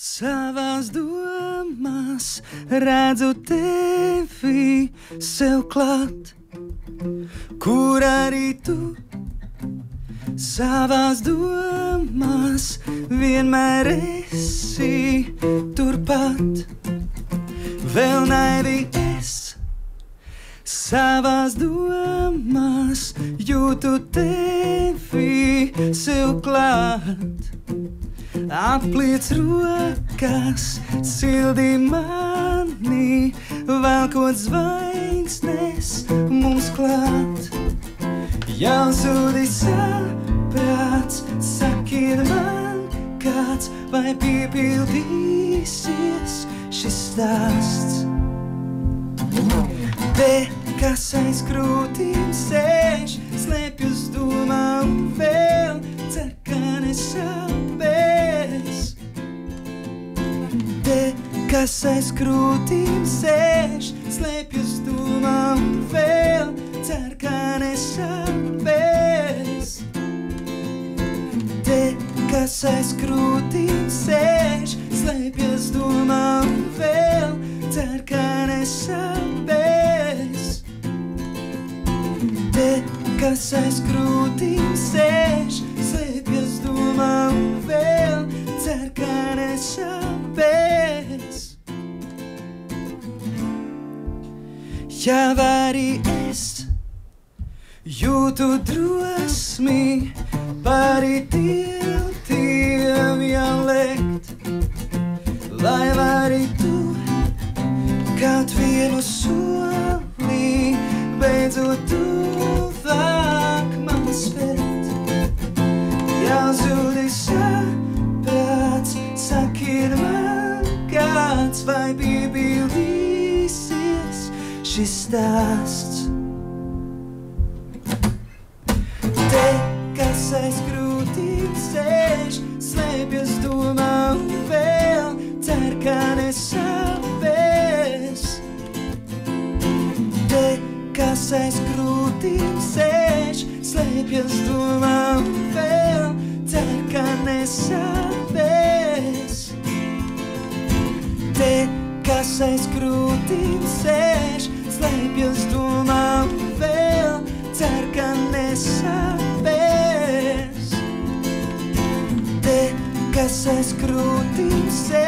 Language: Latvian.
Savās domās redzu tevi sev klāt, kur arī tu. Savās domās vienmēr esi turpat, vēl naivi es. Savās domās jūtu tevi sev klāt. Apliec rokas, sildi mani, velkot zvaigznes mums klāt. Jau zudi saprāts, sakiet man kāds, vai piepildīsies šis stāsts. Te, kas aiz krūtīm sēž, slēpjas domā un vēl cer, ka nesāpēs. Te, kas aiz krūtīm sēž, slēpjas domā un vēl cer, ka nesāpēs. Te, kas aiz krūtīm sēž, slēpjas domā un vēl cer, ka nesāpēs. Te, kas aiz krūtīm sēž, slēpjas domā un vēl cer, ka nesāpēs. Jau arī es jūtu drosmi pāri tiltiem jau lekt, lai vari tu kaut vienu soli beidzot tuvāk man spērt. Jau zudi saprāts, sakiet man kāds, vai piepildīsies šis stāsts. Te, kas aiz krūtīm sēž, slēpjas domā un vēl cer, ka nesāpēs. Te, kas aiz krūtīm sēž, slēpjas domā un vēl cer, ka nesāpēs. Te, kas aiz krūtīm sēž, slēpjas domā un vēl cer, ka nesāpēs. Te, kas aiz krūtīm sēž,